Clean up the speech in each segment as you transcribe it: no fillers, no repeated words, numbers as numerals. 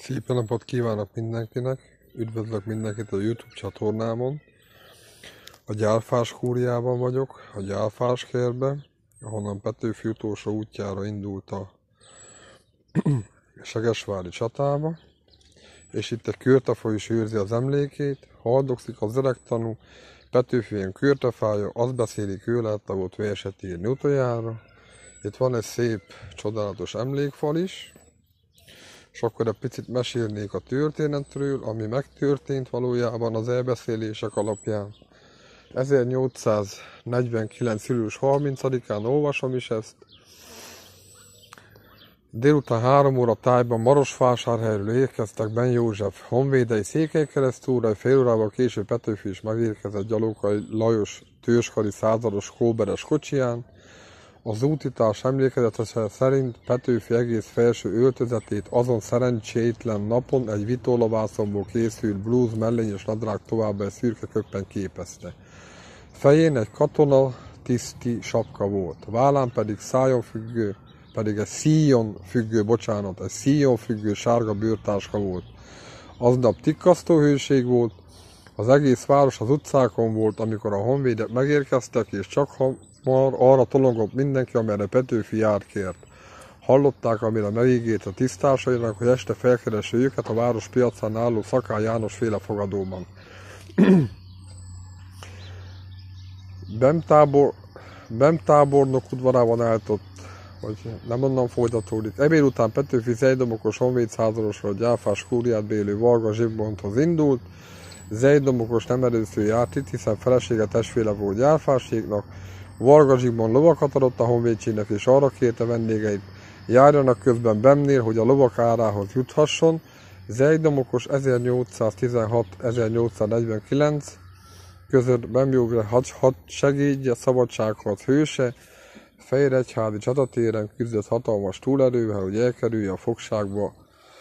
Szép napot kívánok mindenkinek, üdvözlök mindenkit a YouTube csatornámon. A Gyárfás kúriában vagyok, a Gyárfás kérben, ahonnan Petőfi utolsó útjára indult a Segesvári csatába, és itt egy kürtefa is őrzi az emlékét, haldogszik az öreg tanú, Petőfi ilyen kürtefája, azt beszélik, ő látta volt verset írni utoljára. Itt van egy szép, csodálatos emlékfal is, és akkor egy picit mesélnék a történetről, ami megtörtént valójában az elbeszélések alapján. 1849. július 30-án olvasom is ezt. Délután 3 óra tájban Marosvásárhelyről érkeztek Ben József honvédei Székelykeresztúra, fél órával később Petőfi is megérkezett Gyalókai Lajos törzskari százados kóberes kocsiján. Az útitárs emlékezete szerint Petőfi egész felső öltözetét azon szerencsétlen napon egy vitorlavászonból készült blúz, mellény és nadrág továbbá egy szürke köppen képezte. Fején egy katonatiszti sapka volt, vállán pedig egy szíjon függő sárga bőrtáska volt. Aznap tikkasztó hőség volt, az egész város az utcákon volt, amikor a honvédek megérkeztek, és csak hamar arra tolongott mindenki, amerre Petőfi járt kért. Hallották, amire megígért a tisztársainak, hogy este felkeresi őket a város piacán álló Szakály János féle fogadóban. Bem tábornok udvarában álltott, hogy nem onnan folytatódik. Ebéd után Petőfi Zejdomokos honvédszázadosra a Gyárfás kúriát bélő Varga Zsigmondhoz indult. Zejdomokos nem először járt itt, hiszen felesége testvére volt Gyárfáséknak. Varga Zsigmond lovakat adott a honvédségnek, és arra kérte vendégeit, járjanak közben Bemnél, hogy a lovak árához juthasson. Zejdomokos 1816-1849 között Bemjógre hadsegédje, szabadságharc hőse, Fejregyházi csatatéren küzdött hatalmas túlerővel, hogy elkerülje a fogságba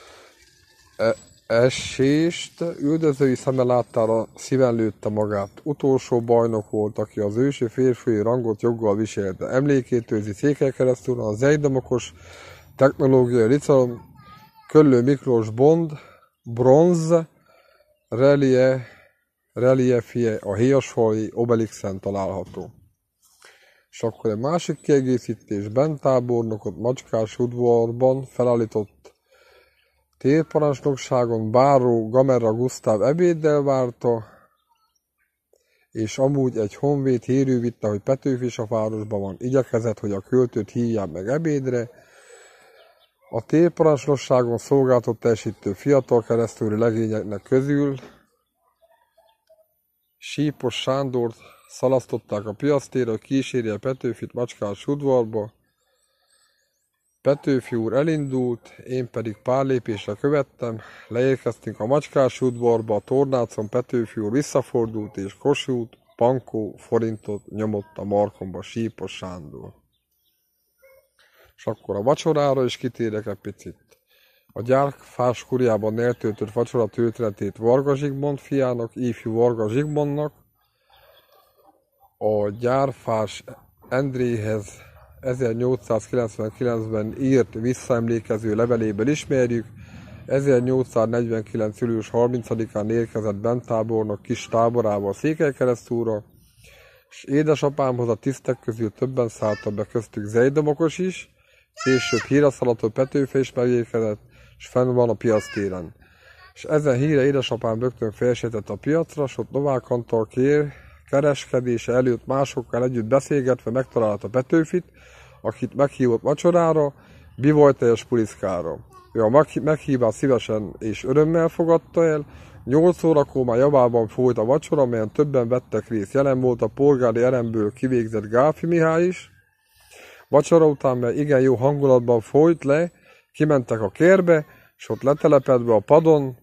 esést, üldözői szeme láttára szíven lőtte magát. Utolsó bajnok volt, aki az ősi férfiúi rangot joggal viselte. Emlékét őrzi Székelykeresztúron a Zejdomokos technológiai liceum Köllő Miklós bronz reliefje a Héjasfalvi Obelixen található. És akkor egy másik kiegészítés, Bent tábornokot Macskás udvarban felállított térparancsnokságon báró Gamera Gusztáv ebéddel várta, és amúgy egy honvéd hírű vitte, hogy Petőfi is a városban van. Igyekezett, hogy a költőt hívják meg ebédre. A térparancsnokságon szolgálatot teljesítő fiatal keresztúri legényeknek közül Sípos Sándort szalasztották a piactérre, hogy kísérje Petőfit Macskás udvarba. Petőfi úr elindult, én pedig pár lépésre követtem, leérkeztünk a Macskás udvarba, a tornácon Petőfi úr visszafordult, és Kossuth, Pankó, forintot nyomott a markomba Sípos Sándor. És akkor a vacsorára is kitérek egy picit. A Gyárfás kúriában eltöltött vacsora történetét Varga Zsigmond fiának, ifjú Varga Zsigmondnak, a Gyárfás Endréhez 1899-ben írt visszaemlékező leveléből ismerjük. 1849. július 30-án érkezett Bent tábornok kis táborával Székelykeresztúra, és édesapámhoz a tisztek közül többen szálltak be, köztük Zejdomokos is, később híre szaladt, hogy Petőfi is megérkezett, és fenn van a piactéren. És ezen híre édesapám rögtön felsétett a piacra, s ott Novák Antal kereskedése előtt másokkal együtt beszélgetve megtalálta Petőfit, akit meghívott vacsorára, bivajteljes puliszkára. Ő a meghívást szívesen és örömmel fogadta el. 8 órakor már javában folyt a vacsora, melyen többen vettek részt. Jelen volt a polgári eremből kivégzett Gálfi Mihály is. Vacsora után, mert igen jó hangulatban folyt le, kimentek a kertbe, és ott letelepedve a padon,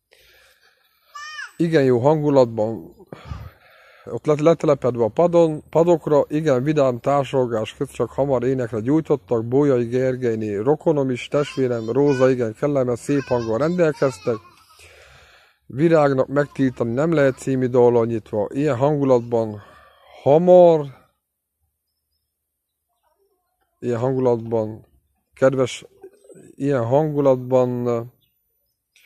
igen jó hangulatban letelepedve a padokra, igen vidám társalgás közt csak hamar énekre gyújtottak, Bolyai Gergelyné rokonom is, testvérem Róza igen kellemes szép hangon rendelkeztek. Virágnak megtiltani nem lehet című dallal nyitva, ilyen hangulatban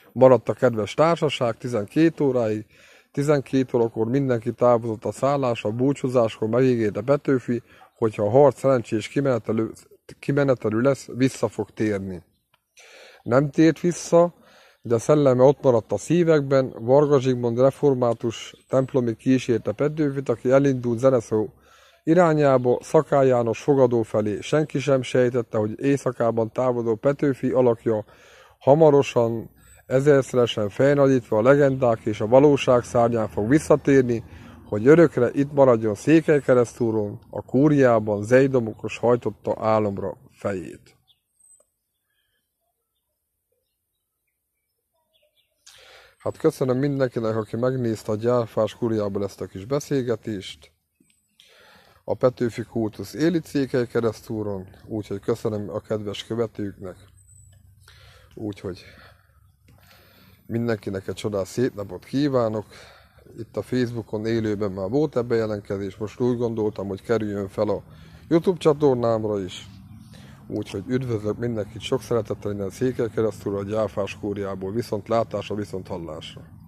Maradt a kedves társaság 12 óráig. 12 órakor mindenki távozott a szállásra, búcsúzáskor megígérte Petőfi, hogyha a harc szerencsés kimenetelű lesz, vissza fog térni. Nem tért vissza, de a szelleme ott maradt a szívekben. Varga Zsigmond református templomi kísérte Petőfit, aki elindult Zeneszó irányába, Szakály János fogadó felé. Senki sem sejtette, hogy éjszakában távolodó Petőfi alakja hamarosan, ezerszeresen fejnagyítva a legendák és a valóság szárnyán fog visszatérni, hogy örökre itt maradjon Székelykeresztúron, a kúriában Zejdomokos hajtotta álomra fejét. Hát köszönöm mindenkinek, aki megnézte a Gyárfás Kúriából ezt a kis beszélgetést. A Petőfi kultusz él Székelykeresztúron, úgyhogy köszönöm a kedves követőknek. Úgyhogy mindenkinek egy csodás szép napot kívánok. Itt a Facebookon élőben már volt ebbe jelentkezés, most úgy gondoltam, hogy kerüljön fel a YouTube csatornámra is. Úgyhogy üdvözlök mindenkit, sok szeretettel innen Székelykeresztúról, a Gyárfás Kúriából, viszont látásra, viszont hallásra.